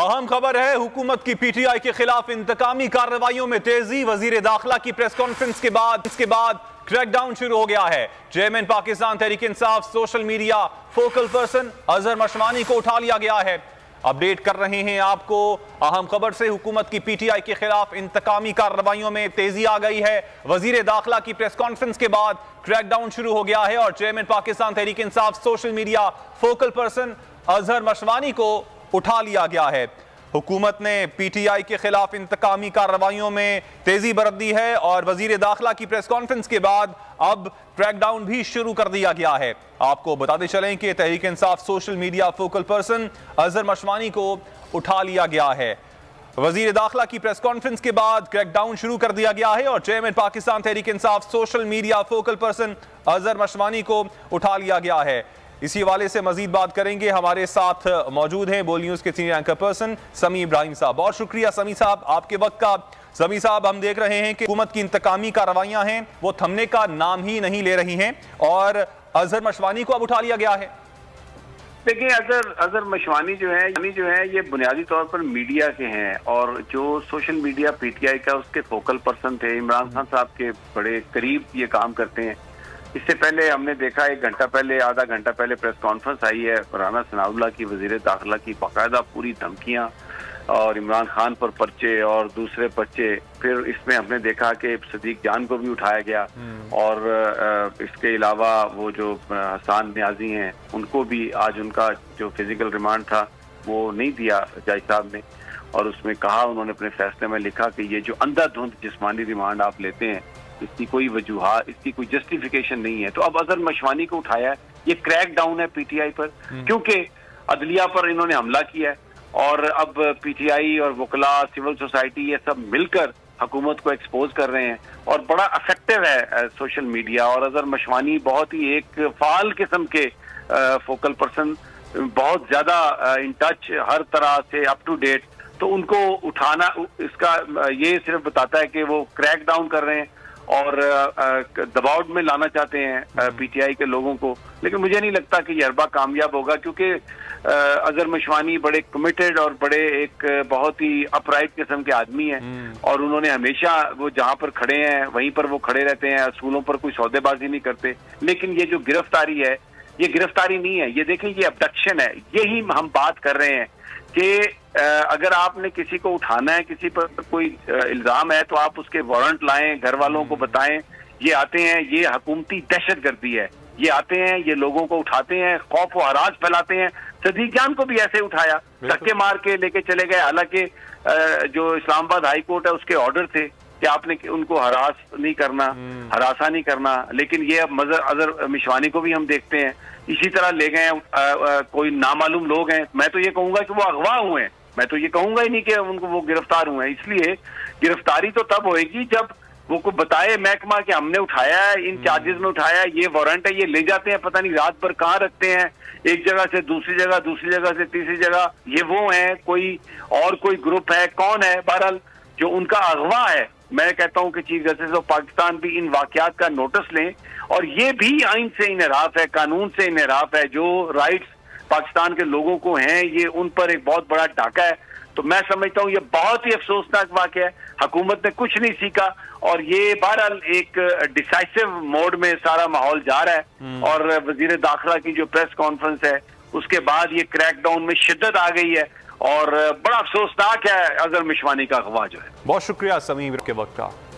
अहम खबर है, हुकूमत की पीटीआई के खिलाफ इंतकामी कार्रवाइयों में तेजी। वजीर दाखिला की प्रेस कॉन्फ्रेंस के बाद क्रैकडाउन शुरू हो गया है। Chairman Pakistan Tehreek Insaf social media focal person Azhar Mashwani को उठा लिया गया है। अपडेट कर रहे हैं आपको अहम खबर से। हुकूमत की पीटीआई के खिलाफ इंतकामी कार्रवाइयों में तेजी आ गई है। वजीर दाखिला की प्रेस कॉन्फ्रेंस के बाद क्रैकडाउन शुरू हो गया है और chairman Pakistan Tehreek Insaf social media focal person Azhar Mashwani को उठा लिया गया है। हुकूमत ने पीटीआई के खिलाफ इंतकामी कार्रवाइयों में तेजी बरत दी है और वजीर दाखिला की प्रेस कॉन्फ्रेंस के बाद अब क्रैकडाउन भी शुरू कर दिया गया है। आपको बताते चलें कि Tehreek Insaf social media focal person Azhar Mashwani को उठा लिया गया है। वजीर दाखिला की प्रेस कॉन्फ्रेंस के बाद क्रैकडाउन शुरू कर दिया गया है और chairman Pakistan Tehreek Insaf social media focal person Azhar Mashwani को उठा लिया गया है। इसी हवाले से मजीद बात करेंगे। हमारे साथ मौजूद हैं बोल न्यूज के सीनियर एंकर पर्सन समी इब्राहिम साहब। बहुत शुक्रिया समी साहब आपके वक्त का। समी साहब, हम देख रहे हैं कि हुकूमत की इंतकामी कार्रवाइयां हैं वो थमने का नाम ही नहीं ले रही हैं और अजहर मशवानी को अब उठा लिया गया है। देखिए, अजहर मशवानी जो है ये बुनियादी तौर पर मीडिया के हैं और जो सोशल मीडिया पीटीआई का उसके फोकल पर्सन थे। इमरान खान साहब के बड़े करीब ये काम करते हैं। इससे पहले हमने देखा एक घंटा पहले, आधा घंटा पहले प्रेस कॉन्फ्रेंस आई है राना सनाउल्लाह की, वजीर दाखिला की, बाकायदा पूरी धमकियां और इमरान खान पर पर्चे और दूसरे पर्चे। फिर इसमें हमने देखा कि सदीक जान को भी उठाया गया और इसके अलावा वो जो हसन न्याजी हैं उनको भी आज उनका जो फिजिकल रिमांड था वो नहीं दिया जज साहब ने और उसमें कहा, उन्होंने अपने फैसले में लिखा कि ये जो अंधाधुंध जिस्मानी रिमांड आप लेते हैं इसकी कोई वजूहात, इसकी कोई जस्टिफिकेशन नहीं है। तो अब अजहर मशवानी को उठाया है। ये क्रैक डाउन है पीटीआई पर, क्योंकि अदलिया पर इन्होंने हमला किया है और अब पीटीआई और वकला, सिविल सोसाइटी ये सब मिलकर हुकूमत को एक्सपोज कर रहे हैं और बड़ा इफेक्टिव है सोशल मीडिया। और अजहर मशवानी बहुत ही एक फाल किस्म के फोकल पर्सन, बहुत ज्यादा इन टच, हर तरह से अप टू डेट। तो उनको उठाना इसका ये सिर्फ बताता है कि वो क्रैक डाउन कर रहे हैं और दबाव में लाना चाहते हैं पीटीआई के लोगों को। लेकिन मुझे नहीं लगता कि ये अरबा कामयाब होगा, क्योंकि अजहर मशवानी बड़े कमिटेड और बड़े एक बहुत ही अपराइट किस्म के आदमी हैं और उन्होंने हमेशा वो जहां पर खड़े हैं वहीं पर वो खड़े रहते हैं, असूलों पर कोई सौदेबाजी नहीं करते। लेकिन ये जो गिरफ्तारी है ये गिरफ्तारी नहीं है, ये देखें ये अबडक्शन है। यही हम बात कर रहे हैं कि अगर आपने किसी को उठाना है, किसी पर कोई इल्जाम है तो आप उसके वारंट लाएं, घर वालों को बताएं। ये आते हैं, ये हुकूमती दहशतगर्दी है। ये आते हैं, ये लोगों को उठाते हैं, खौफ व हरास फैलाते हैं। सदीक जान को भी ऐसे उठाया, धक्के मार के लेके चले गए। हालांकि जो इस्लामाबाद हाई कोर्ट है उसके ऑर्डर थे कि आपने उनको हरास नहीं करना, हरासा नहीं करना। लेकिन ये अब अजहर मशवानी को भी हम देखते हैं इसी तरह ले गए। कोई नामालूम लोग हैं, मैं तो ये कहूंगा कि वो अगवा हुए हैं, मैं तो ये कहूंगा ही नहीं कि उनको वो गिरफ्तार हुए हैं। इसलिए गिरफ्तारी तो तब होएगी जब वो को बताए महकमा कि हमने उठाया है, इन चार्जेस में उठाया है, ये वारंट है। ये ले जाते हैं, पता नहीं रात भर कहाँ रखते हैं, एक जगह से दूसरी जगह, दूसरी जगह से तीसरी जगह। ये वो है कोई और कोई ग्रुप है, कौन है? बहरहाल जो उनका अगवा है, मैं कहता हूं कि चीफ जस्टिस ऑफ पाकिस्तान भी इन वाकयात का नोटिस लें और ये भी आइन से इनहराफ है, कानून से इनहराफ है। जो राइट्स पाकिस्तान के लोगों को हैं ये उन पर एक बहुत बड़ा डाका है। तो मैं समझता हूं ये बहुत ही अफसोसनाक वाकया है। हुकूमत ने कुछ नहीं सीखा और ये बहरहाल एक डिसाइसिव मोड में सारा माहौल जा रहा है। और वजीर दाखिला की जो प्रेस कॉन्फ्रेंस है उसके बाद ये क्रैकडाउन में शिद्दत आ गई है और बड़ा अफसोसनाक है अजहर मशवानी का अगवा जो है। बहुत शुक्रिया समीर के वक्त का।